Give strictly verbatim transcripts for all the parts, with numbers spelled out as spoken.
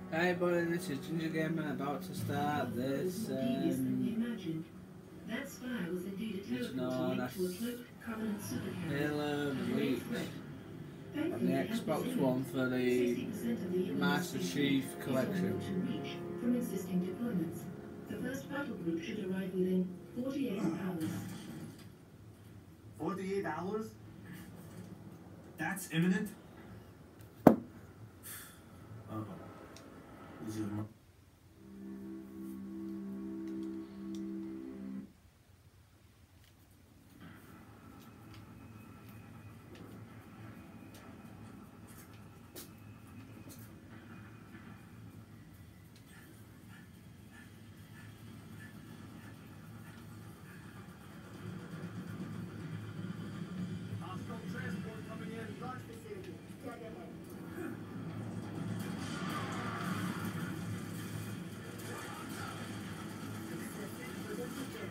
Hey buddy, this is Ginger Gamer about to start this um, That spire was indeed a which is teleporter known linked as to a cloaked Covenant supercarrier, Halo a great Reach threat. on the Thankfully, it had Xbox resilient. One for the sixty percent of the U N S Master station Chief is en Collection. route to Reach from existing deployments. The first battle group should arrive within forty-eight hours. forty-eight hours? That's imminent? Oh, this is my... Hostile transport coming in. Launch facility. Dead ahead. Accepted for the future.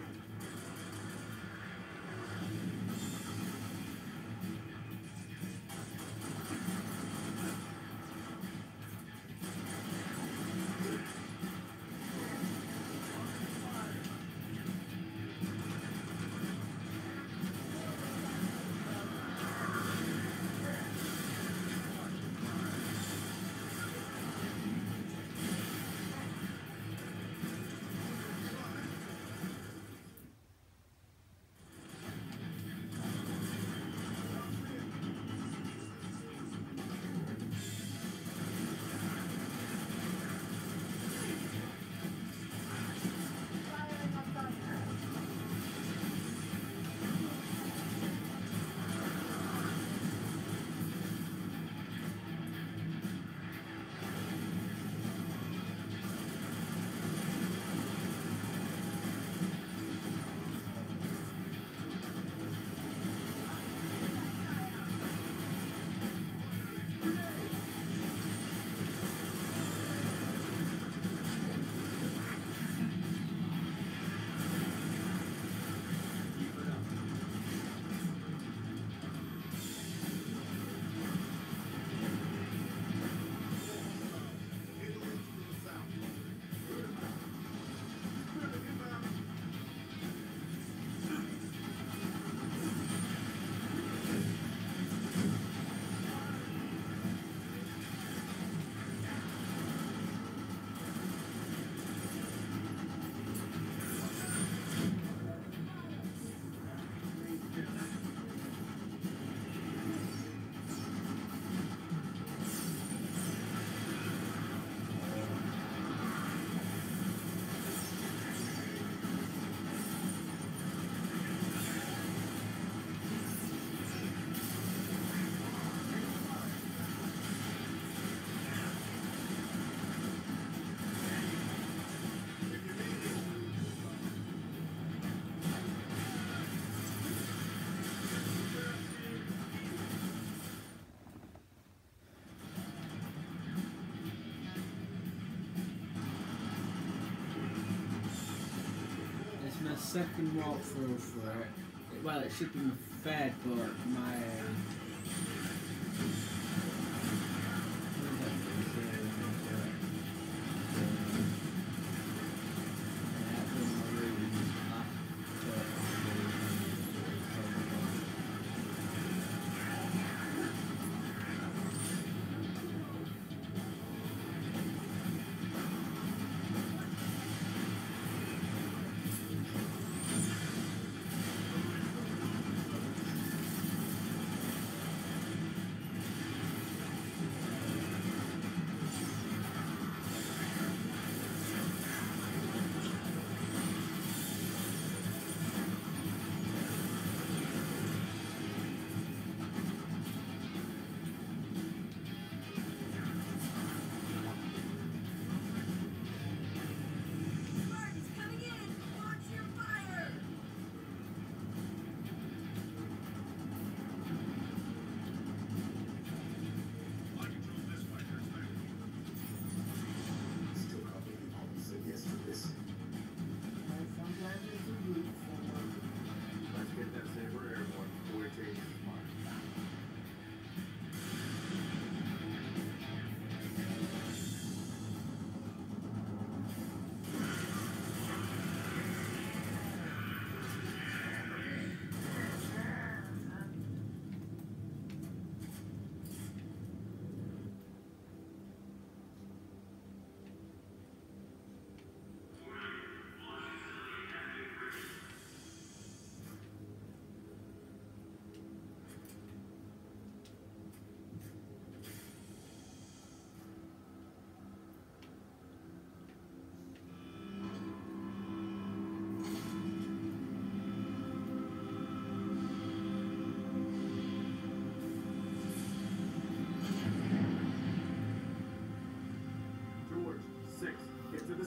It's my second walkthrough for it. Well, it should be my third, but my uh,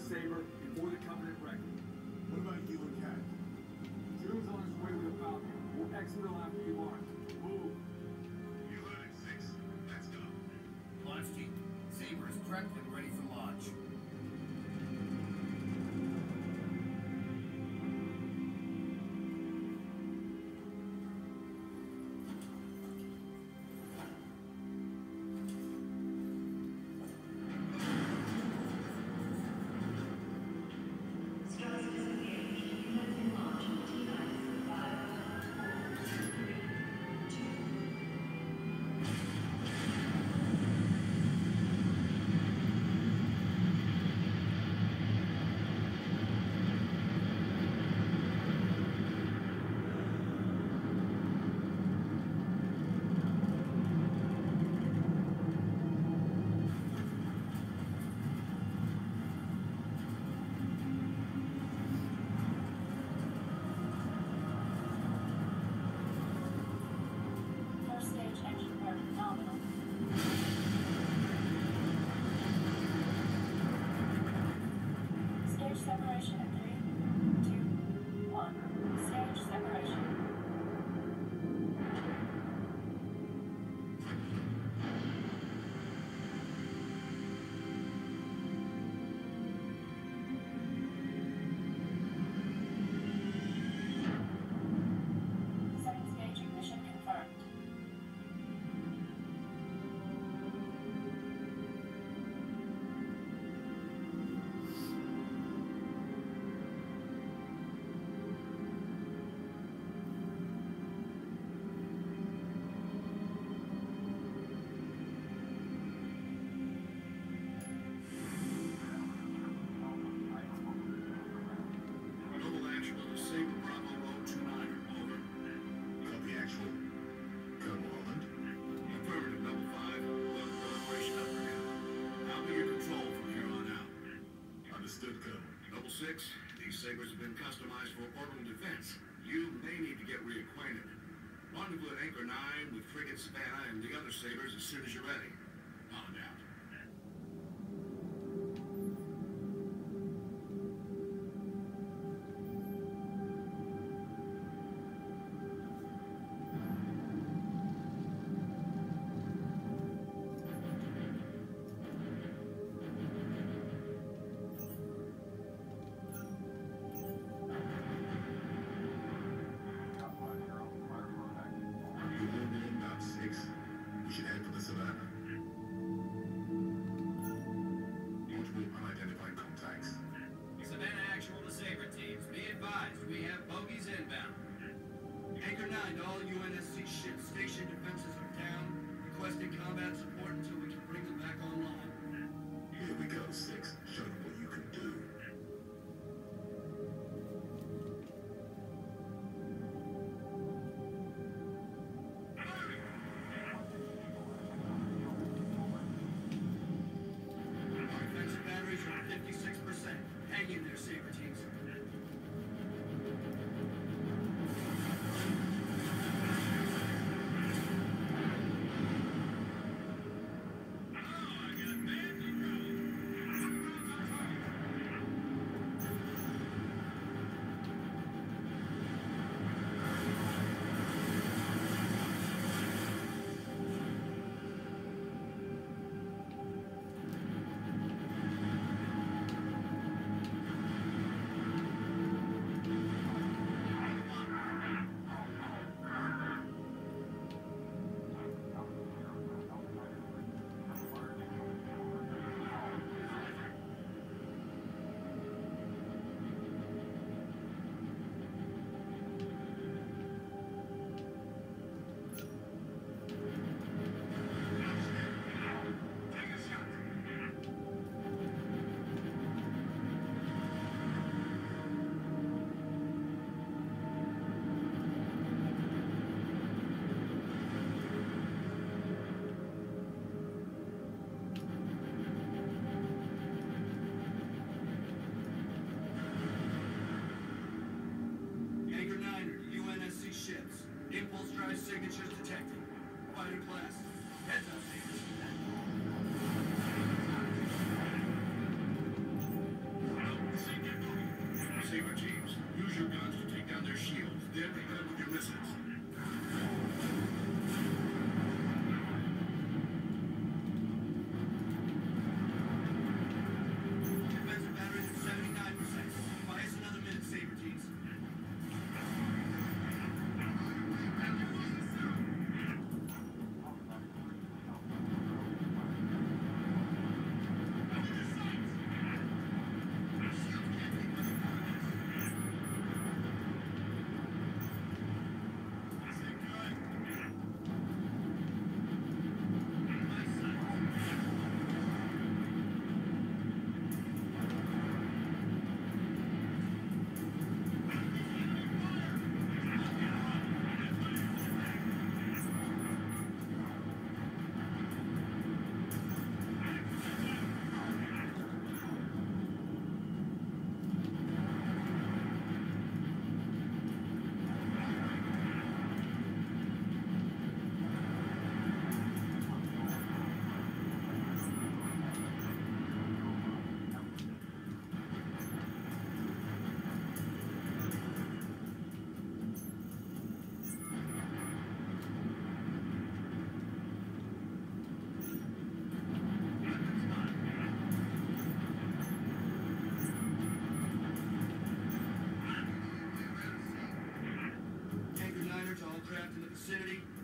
Saber before the Covenant wreck. What about you and Cat? June's on his way with a Falcon. We'll exit her after we launch. Move. You heard it, Six. Let's go. Launch team. Saber is prepped and ready for launch. First stage engine work nominal. Stage separation in three, two, one. Stage separation. Second stage ignition confirmed. Global actual to Saber Bravo Road two nine. Over. Copy actual. Colonel Holland. Affirmative, double five. Well, operation upgrade. I'll be your control from here on out. Understood, Colonel. Double six. These Sabers have been customized for orbital defense. You may need to get reacquainted. Rendezvous at Anchor nine with Frigate Savannah and the other Sabers as soon as you're ready. On out. You hold in about six. We should head for the Savannah. Multiple unidentified contacts. Savannah actual to Saber teams. Be advised, we have bogies inbound. Anchor nine to all U N S C ships. Station defenses are down. Requesting combat support until we can bring them back online. Here we go, Six. Show them what you can do. Our defensive batteries are at fifty-six percent. Hang in there, Saber teams. Oh, I got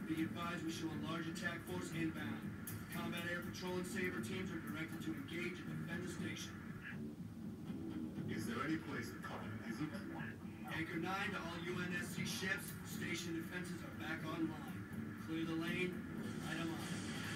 Be advised, we show a large attack force inbound. Combat Air Patrol and Saber teams are directed to engage and defend the station. Is there any place the Covenant isn't? Anchor nine to all U N S C ships. Station defenses are back online. Clear the lane. Item on.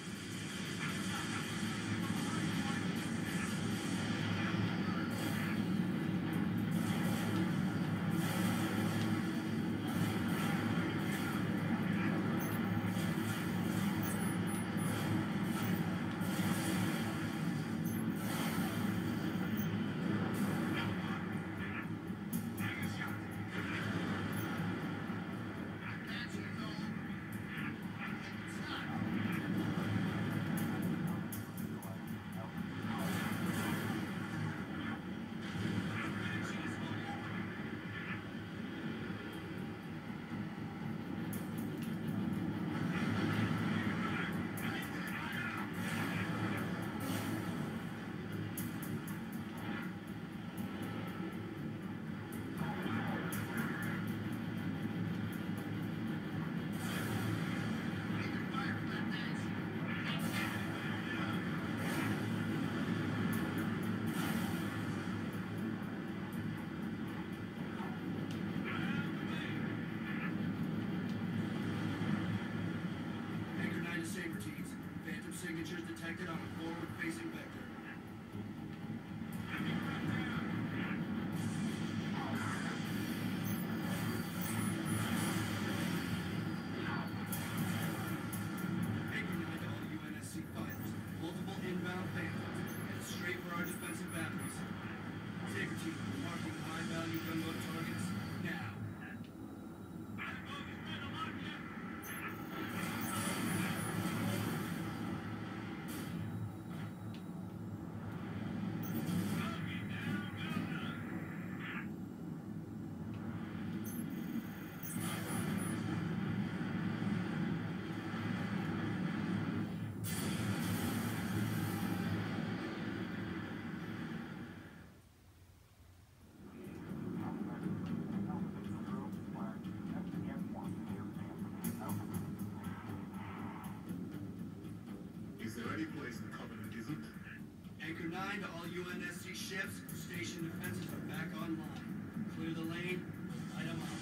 Signatures detected on a forward-facing vector. Anchor nine to all U N S C fighters. Multiple inbound payloads. Head straight for our defensive batteries. Saber team, marking high-value gunboat targets now. Is there any place the Covenant isn't? Anchor nine to all U N S C ships. Station defenses are back online. Clear the lane. Item on.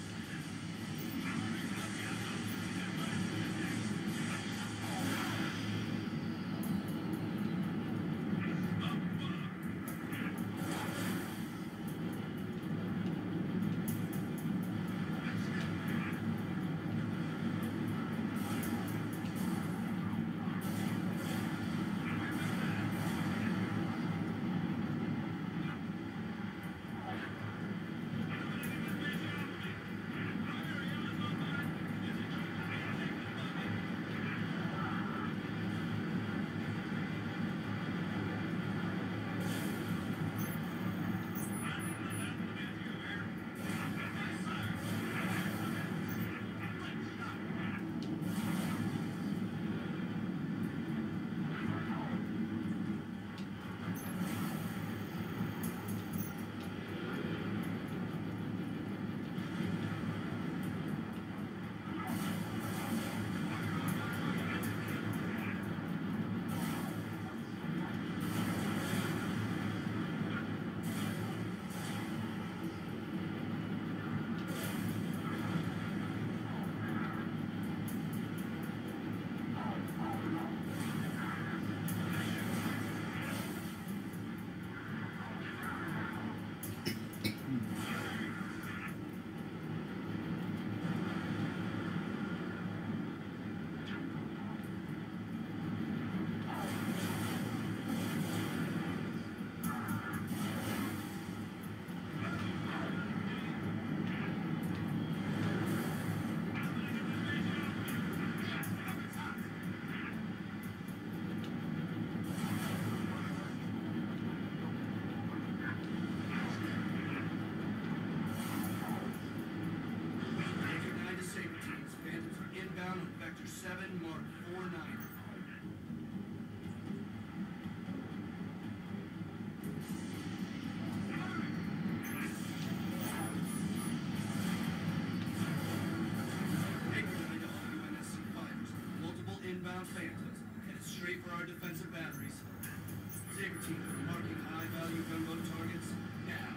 new gunboat targets now.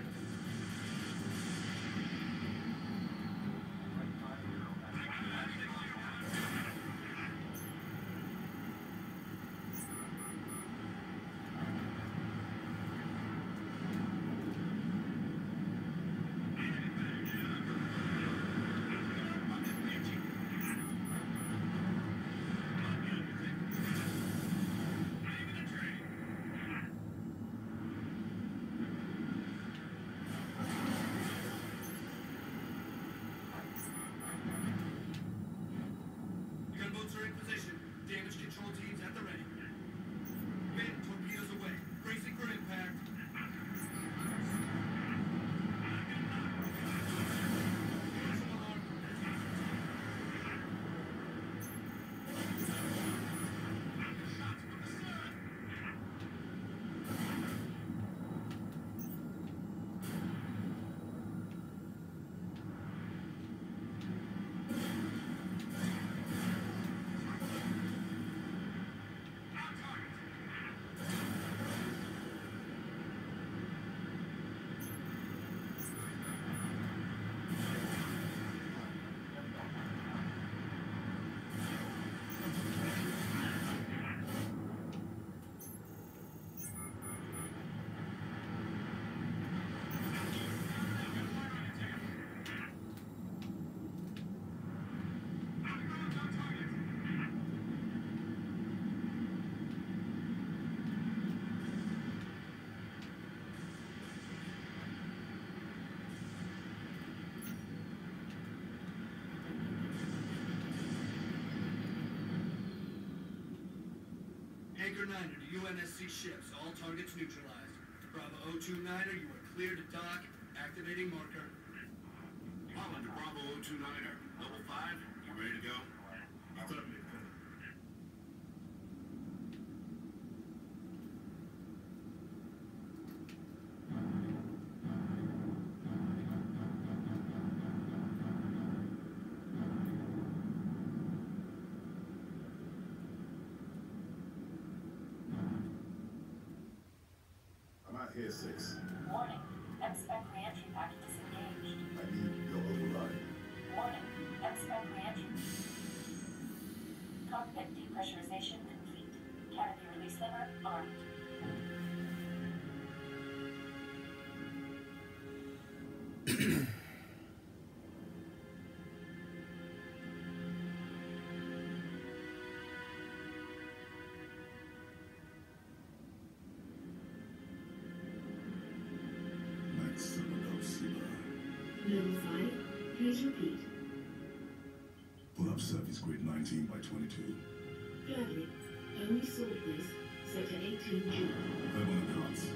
Gunboats are in position. Damage control teams at the ready. Finn, torpedoes away. Bracing for impact. Closing alarm. Anchor Niner to U N S C ships. All targets neutralized. Bravo oh two niner, you are clear to dock. Activating marker. Holland to Bravo oh two niner. Level five, you ready to go? Affirmative, Colonel. I'm out here, six. Warning. M-Spec reentry packet disengaged. I need your override. Warning. M-Spec reentry. Cockpit depressurization complete. Canopy release lever armed. Max Sila. Level five, please repeat. Pull up surface grid nineteen by twenty-two. Gladly. Only sort this. Sector eighteen G. Thermal enhance.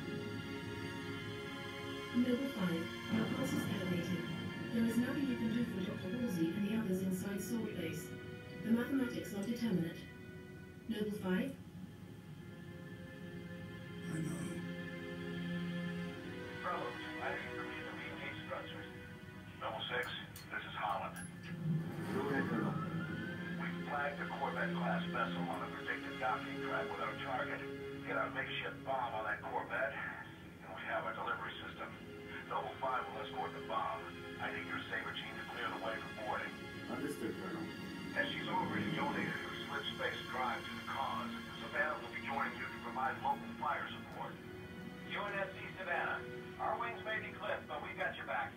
Noble five, your pulse is elevated. There is nothing you can do for Doctor Woolsey and the others inside Salt Base. The mathematics are determinate. Noble five, I know. Bravo, I need permission to engage structures. Level six, this is Holland. Go ahead, Colonel. We've flagged a Corvette-class vessel on a predicted docking track with our target. Get our makeshift bomb on that Corvette, and we have our delivery system. Noble five will escort the bomb. I need your Saber team to clear the way for boarding. Understood, Colonel. As she's already donated her slip space drive to the cause, Savannah will be joining you to provide local fire support. U N S C Savannah, our wings may be clipped, but we've got your back.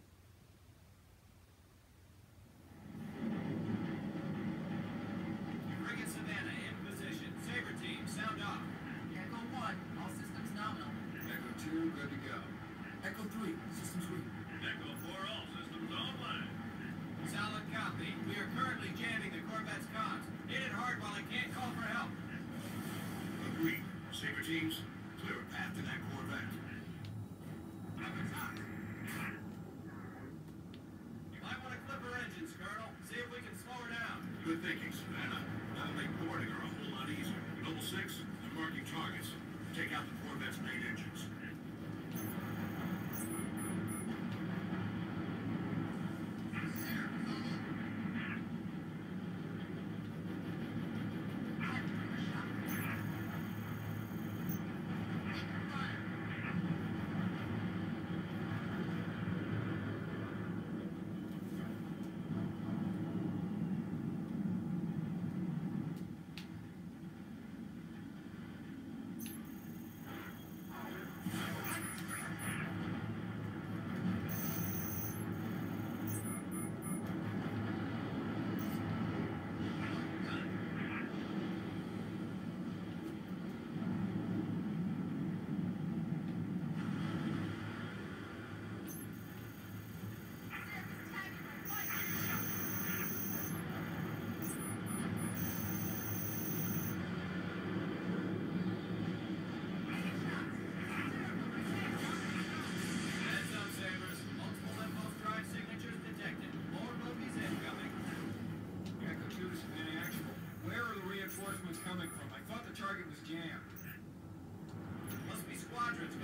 Frigate Savannah in position. Saber team, sound off. Echo one, all systems nominal. Echo two, good to go. Echo three, systems green. Echo four, all systems online. Solid copy. We are currently jamming the Corvette's comms. Hit it hard while it can't call for help. Agreed. Saber teams, clear a path to that Corvette. You might want to clip her engines, Colonel. See if we can slow her down. Good thinking, Savannah. That'll make boarding her a whole lot easier. Noble six, I'm marking targets. Take out the Corvette's main engines.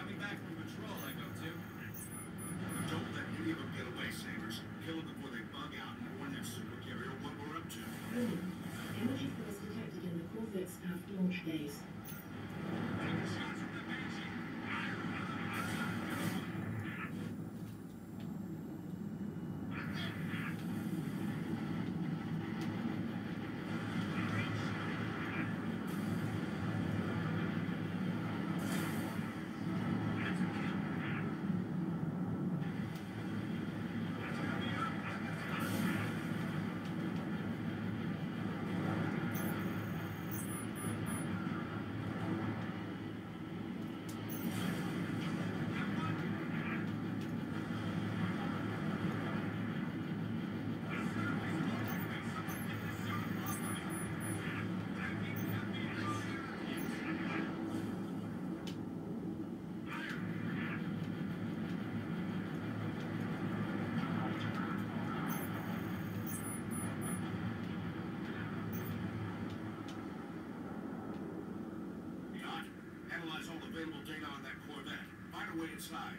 Coming back from patrol, Echo two. Don't let any of them get away, Sabers. Kill them before they bug out and warn their super carrier what we're up to. Warning. Energy force detected in the Corvette's aft launch bays. Dot, analyze all available data on that Corvette. Find a way inside.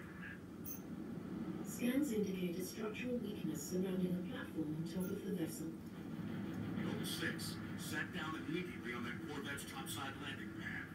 Scans indicate a structural weakness surrounding a platform on top of the vessel. Noble six, set down immediately on that Corvette's topside landing pad.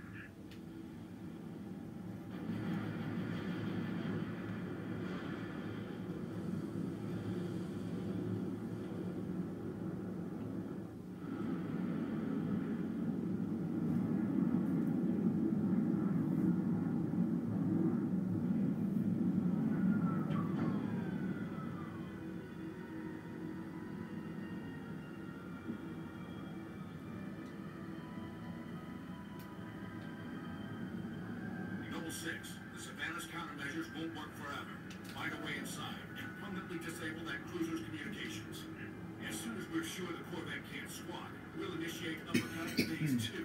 Noble six, the Savannah's countermeasures won't work forever. Find a way inside and permanently disable that cruiser's communications. As soon as we're sure the Corvette can't squawk, we'll initiate uppercut phase two.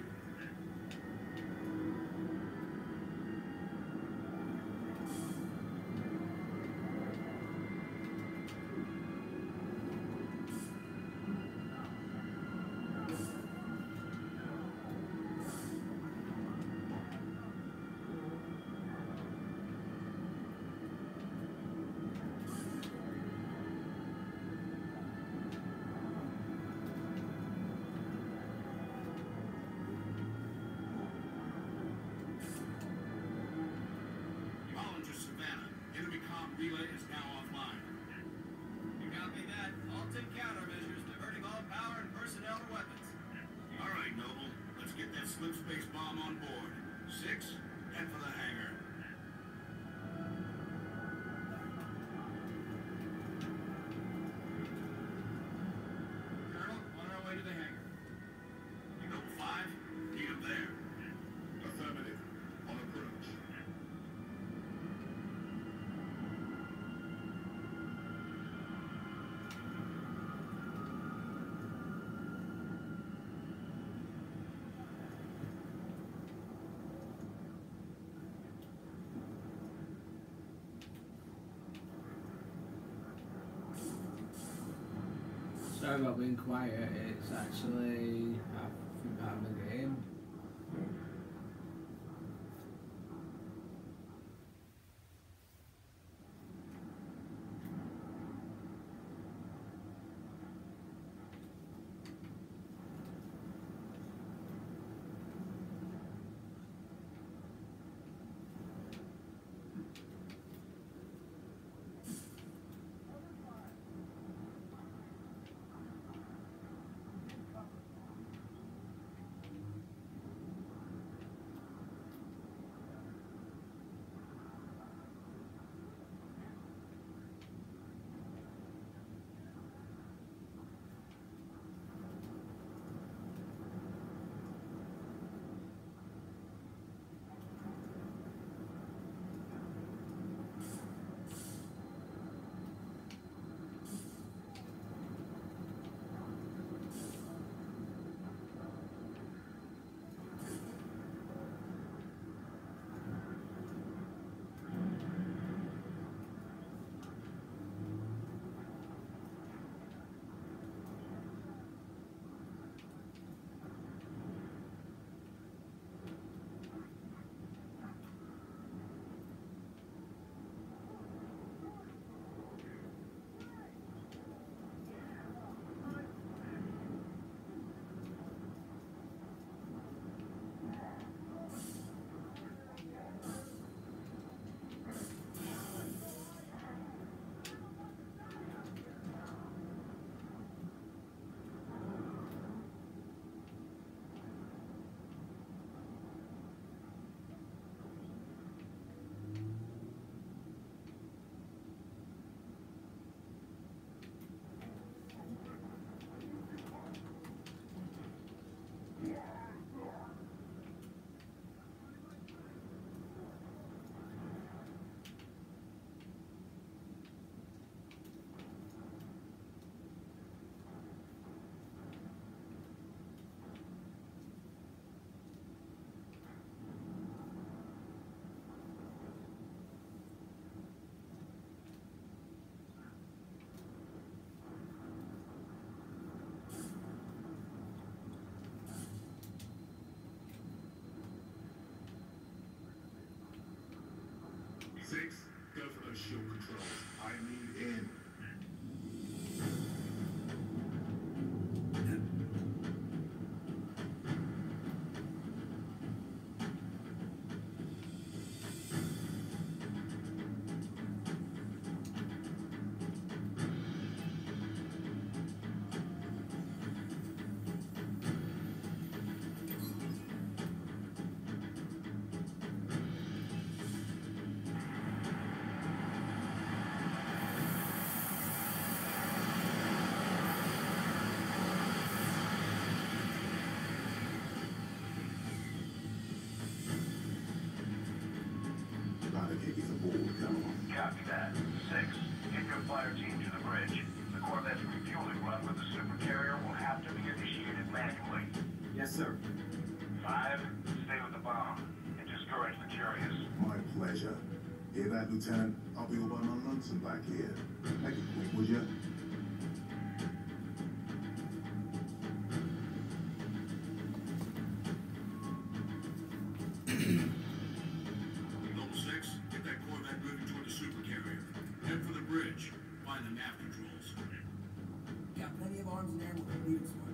Hollinger Savannah, enemy comm relay is now offline. You copy that? Halting countermeasures, diverting all power and personnel to weapons. All right, Noble, let's get that slip space bomb on board. Six, head for the hangar. Colonel, on our way to the hangar. Noble five, need him there. Affirmative. On approach. Sorry about being quiet, it's actually half part of the game. about to take you aboard. Come on. Copy that. Six, get your fire team to the bridge. The Corvette's refueling run with the supercarrier will have to be initiated manually. Yes, sir. Five, stay with the bomb and discourage the curious. My pleasure. Hear that, Lieutenant? I'll be all by my lonesome back here. Make it quick, would you? Noble six, get that Corvette moving toward the supercarrier. Head for the bridge. Find the nav controls. Got plenty of arms and air. We'll leave it smart.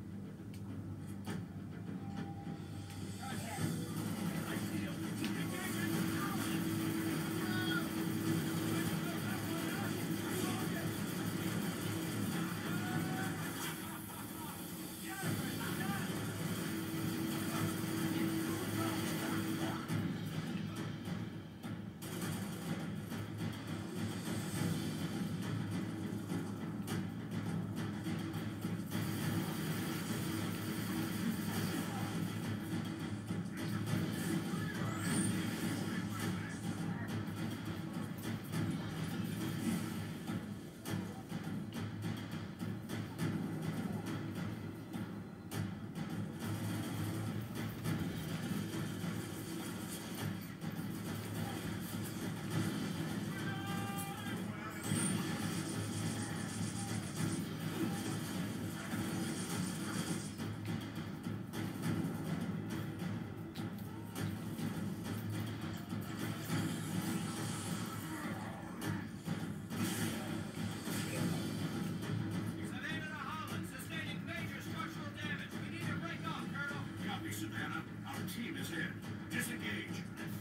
Savannah to Holland, sustaining major structural damage. We need to break off, Colonel. Copy, Savannah. Our team is in. Disengage.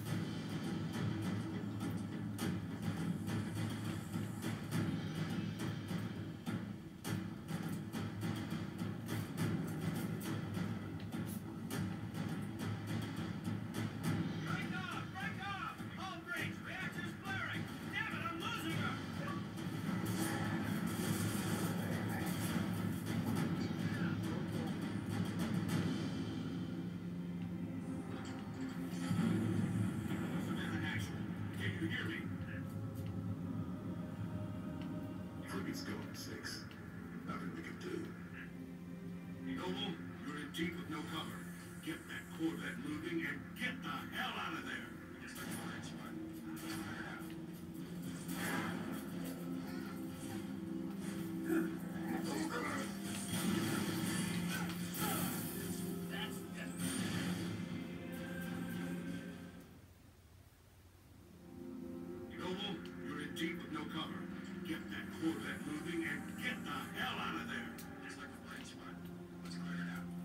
Break off! Break off! Hull breach! Reactor's flaring! Damn it, I'm losing her! Savannah, action. Can you hear me? Frigate's going, six. Nothing we can do. Noble, you're in deep with no cover. Get that Corvette moving and get the hell out of there. Noble, you're in deep with no cover. Get that Corvette moving and get the hell out of there. Just like a blind spot. Let's clear it out.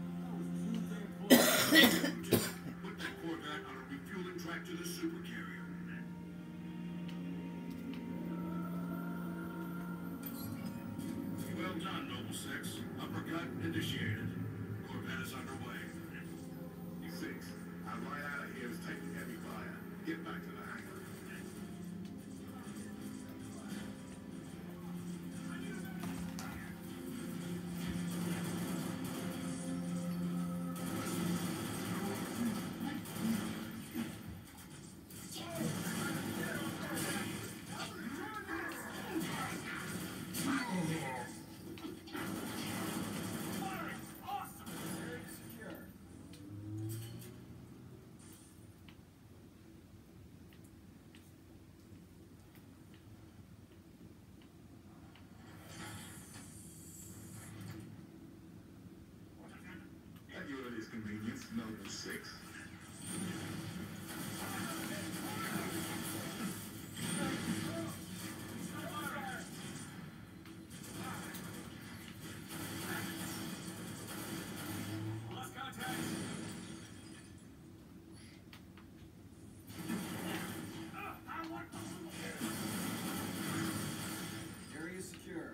Put that Corvette on a refueling track to the supercarrier. six, uppercut initiated. Corvette is underway. Six, our right out of here is taking heavy fire. Get back to the hangar. At your earliest convenience, Noble six. Lost contact. Area secure.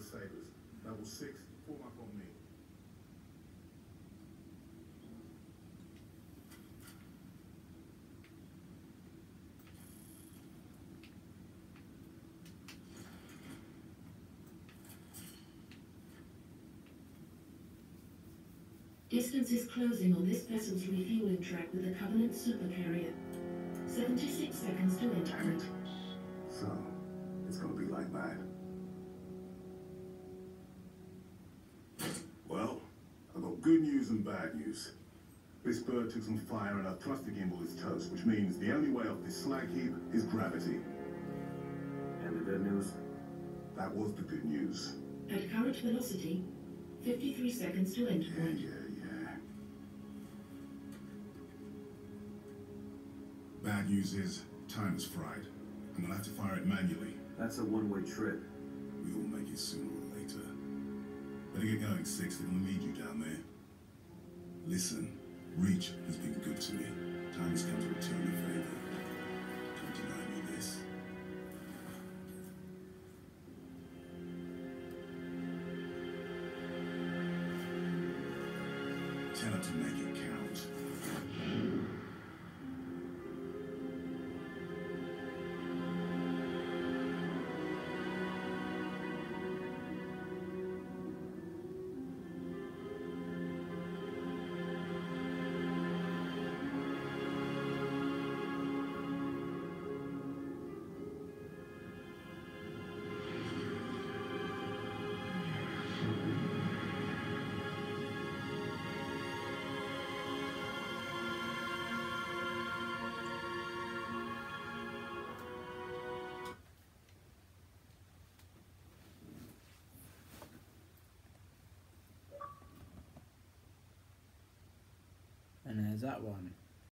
Sabres. Level six, form up on me. Distance is closing on this vessel's refueling track with the Covenant supercarrier. seventy-six seconds to enter it. So, it's gonna be like that. Well, I've got good news and bad news. This bird took some fire and our thruster gimbal is toast, which means the only way off this slag heap is gravity. And the good news? That was the good news. At current velocity, fifty-three seconds to enter Yeah, point. yeah, yeah. Bad news is, time is fried. I'm gonna have to fire it manually. That's a one-way trip. We all make it sooner or later. Better get going, Six. They're gonna need you down there. Listen, Reach has been good to me. Time has come to return the favor. Don't deny me this. Tell her to make it count. And there's that one.